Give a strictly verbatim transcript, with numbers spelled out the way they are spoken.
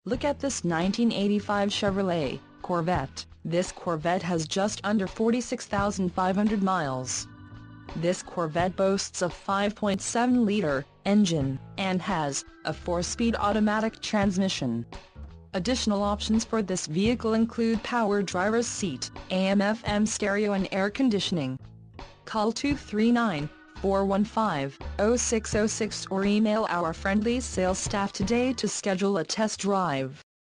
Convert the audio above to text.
Look at this nineteen eighty-five Chevrolet Corvette. This Corvette has just under forty-six thousand five hundred miles. This Corvette boasts a five point seven liter engine, and has a four-speed automatic transmission. Additional options for this vehicle include power driver's seat, A M F M stereo and air conditioning. Call two three nine, four one five, zero six zero six or email our friendly sales staff today to schedule a test drive.